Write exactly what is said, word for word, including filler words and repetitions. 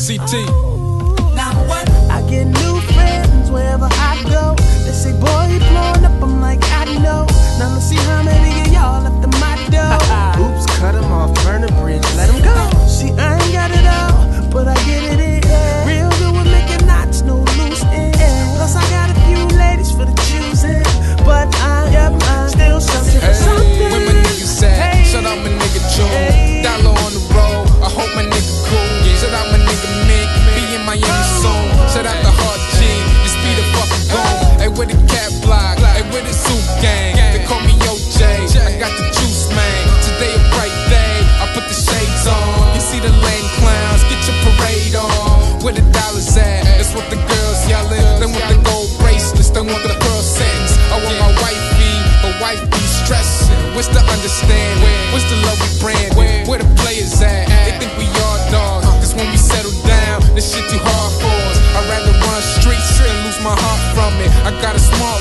C T. Now what? I get new friends wherever I go. They say, boy, you blowing up. I'm like, I know. Now let's see how many of y'all left in my dough. Oops, cut him off, burn a bridge, let him go. See, I ain't got it all, but I get it in. Real good with making knots, no loose ends. Plus, I got a few ladies for the choosing. But I am still searching for something. When my niggas at, hey. Shut up my nigga Joe. Hey. Dollar on the road, I hope my nigga cool. Yeah. Shut out my nigga Mick, be in Miami soon. Shout out the Hart G, just be the fucking gone. Hey, with the cat block, hey, with the suit gang. They call me Yo J, I got the juice, man. Today a bright day, I put the shades on. You see the lame clowns, get your parade on. Where the dollars at, that's what the girls yelling. They want the gold bracelets, they want the pearl settings. I want my wifey, but wife be stressing. What's the understanding? What's the love we branding? Where the players at? They think we all dogs, cause when we settle down, this shit too hard for us. I'd rather run streets and lose my heart from it. I got a small